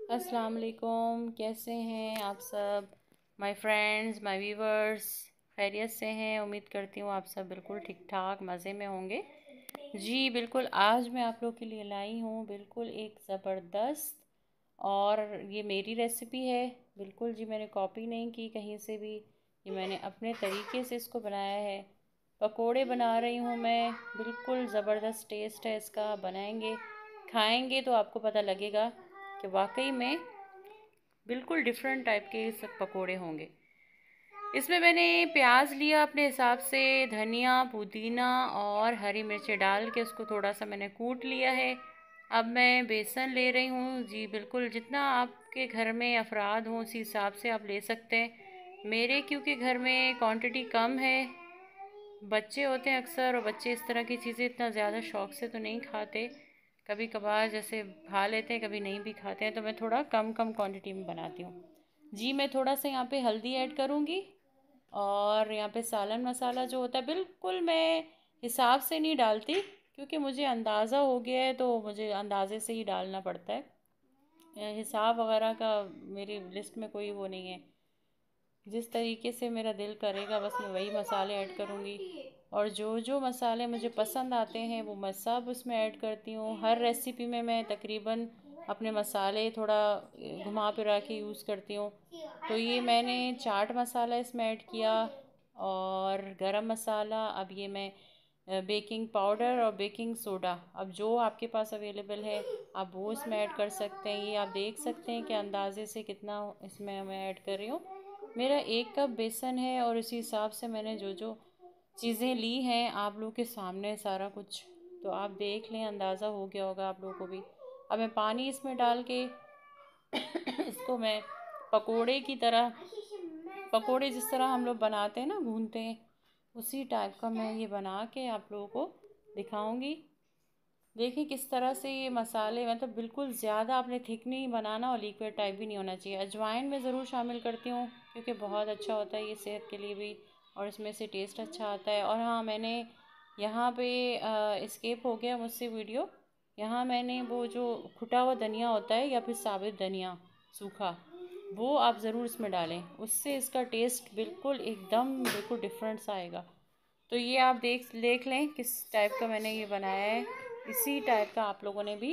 अस्सलाम वालेकुम, कैसे हैं आप सब? माय फ्रेंड्स, माय व्यूवर्स, खैरियत से हैं? उम्मीद करती हूँ आप सब बिल्कुल ठीक ठाक मज़े में होंगे। जी बिल्कुल, आज मैं आप लोग के लिए लाई हूँ बिल्कुल एक ज़बरदस्त, और ये मेरी रेसिपी है। बिल्कुल जी, मैंने कॉपी नहीं की कहीं से भी, ये मैंने अपने तरीके से इसको बनाया है। पकोड़े बना रही हूँ मैं, बिल्कुल ज़बरदस्त टेस्ट है इसका। बनाएंगे, खाएंगे तो आपको पता लगेगा कि वाकई में बिल्कुल डिफरेंट टाइप के सब पकोड़े होंगे। इसमें मैंने प्याज लिया अपने हिसाब से, धनिया, पुदीना और हरी मिर्चें डाल के उसको थोड़ा सा मैंने कूट लिया है। अब मैं बेसन ले रही हूँ। जी बिल्कुल, जितना आपके घर में अफराद हों उसी हिसाब से आप ले सकते हैं। मेरे क्योंकि घर में क्वांटिटी कम है, बच्चे होते हैं अक्सर, और बच्चे इस तरह की चीज़ें इतना ज़्यादा शौक से तो नहीं खाते। कभी कभार जैसे खा लेते हैं, कभी नहीं भी खाते हैं, तो मैं थोड़ा कम कम क्वांटिटी में बनाती हूँ। जी मैं थोड़ा सा यहाँ पे हल्दी ऐड करूँगी, और यहाँ पे सालन मसाला जो होता है बिल्कुल मैं हिसाब से नहीं डालती, क्योंकि मुझे अंदाज़ा हो गया है तो मुझे अंदाज़े से ही डालना पड़ता है। हिसाब वगैरह का मेरी लिस्ट में कोई वो नहीं है। जिस तरीके से मेरा दिल करेगा बस मैं वही मसाले ऐड करूँगी, और जो जो मसाले मुझे पसंद आते हैं वो मैं सब उसमें ऐड करती हूँ। हर रेसिपी में मैं तकरीबन अपने मसाले थोड़ा घुमा फिरा के यूज़ करती हूँ। तो ये मैंने चाट मसाला इसमें ऐड किया, और गरम मसाला। अब ये मैं बेकिंग पाउडर और बेकिंग सोडा, अब जो आपके पास अवेलेबल है आप वो इसमें ऐड कर सकते हैं। ये आप देख सकते हैं कि अंदाजे से कितना इसमें मैं ऐड कर रही हूँ। मेरा 1 कप बेसन है, और इसी हिसाब से मैंने जो जो चीज़ें ली हैं आप लोग के सामने सारा कुछ, तो आप देख लें, अंदाज़ा हो गया होगा आप लोगों को भी। अब मैं पानी इसमें डाल के इसको मैं पकोड़े की तरह, पकोड़े जिस तरह हम लोग बनाते हैं ना, भूनते हैं, उसी टाइप का मैं ये बना के आप लोगों को दिखाऊंगी। देखिए किस तरह से ये मसाले, मतलब बिल्कुल ज़्यादा आपने थिक नहीं बनाना और लिक्विड टाइप भी नहीं होना चाहिए। अजवाइन मैं ज़रूर शामिल करती हूँ, क्योंकि बहुत अच्छा होता है ये सेहत के लिए भी, और इसमें से टेस्ट अच्छा आता है। और हाँ, मैंने यहाँ पे एस्केप हो गया मुझसे वीडियो, यहाँ मैंने वो जो कुटा हुआ धनिया होता है या फिर साबित धनिया सूखा, वो आप ज़रूर इसमें डालें, उससे इसका टेस्ट बिल्कुल एकदम बिल्कुल डिफरेंट सा आएगा। तो ये आप देख लें किस टाइप का मैंने ये बनाया है। इसी टाइप का आप लोगों ने भी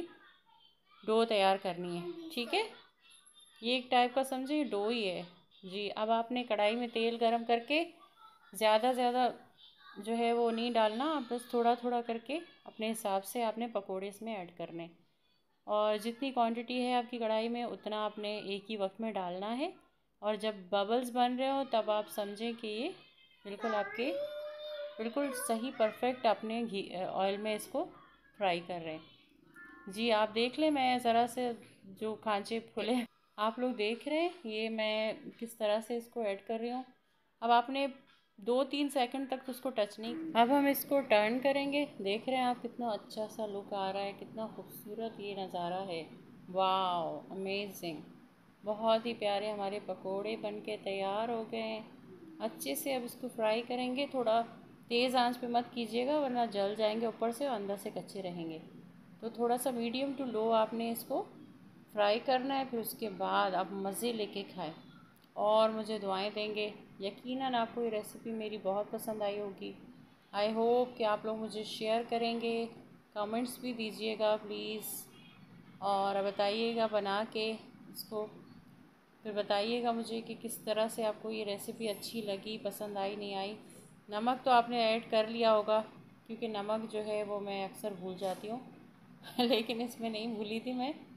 डो तैयार करनी है, ठीक है? ये एक टाइप का समझिए डो ही है। जी अब आपने कढ़ाई में तेल गरम करके ज़्यादा जो है वो नहीं डालना, आप बस थोड़ा थोड़ा करके अपने हिसाब से आपने पकोड़े इसमें ऐड करने, और जितनी क्वांटिटी है आपकी कढ़ाई में उतना आपने एक ही वक्त में डालना है। और जब बबल्स बन रहे हो तब आप समझें कि ये बिल्कुल आपके बिल्कुल सही परफेक्ट अपने घी ऑयल में इसको फ्राई कर रहे हैं। जी आप देख लें, मैं ज़रा से जो खांचे खुले आप लोग देख रहे हैं, ये मैं किस तरह से इसको ऐड कर रही हूँ। अब आपने 2-3 सेकंड तक तो उसको टच नहीं। अब हम इसको टर्न करेंगे। देख रहे हैं आप कितना अच्छा सा लुक आ रहा है, कितना खूबसूरत ये नज़ारा है। वाओ अमेजिंग, बहुत ही प्यारे हमारे पकोड़े बन के तैयार हो गए हैं। अच्छे से अब इसको फ्राई करेंगे, थोड़ा तेज़ आंच पे मत कीजिएगा वरना जल जाएंगे ऊपर से और अंदर से कच्चे रहेंगे। तो थोड़ा सा मीडियम टू लो आपने इसको फ्राई करना है, फिर उसके बाद आप मज़े लेके खाएं और मुझे दुआएं देंगे। यकीनन आपको ये रेसिपी मेरी बहुत पसंद आई होगी। आई होप कि आप लोग मुझे शेयर करेंगे, कमेंट्स भी दीजिएगा प्लीज़, और बताइएगा बना के इसको, फिर बताइएगा मुझे कि किस तरह से आपको ये रेसिपी अच्छी लगी, पसंद आई नहीं आई। नमक तो आपने ऐड कर लिया होगा, क्योंकि नमक जो है वो मैं अक्सर भूल जाती हूँ लेकिन इसमें नहीं भूली थी मैं,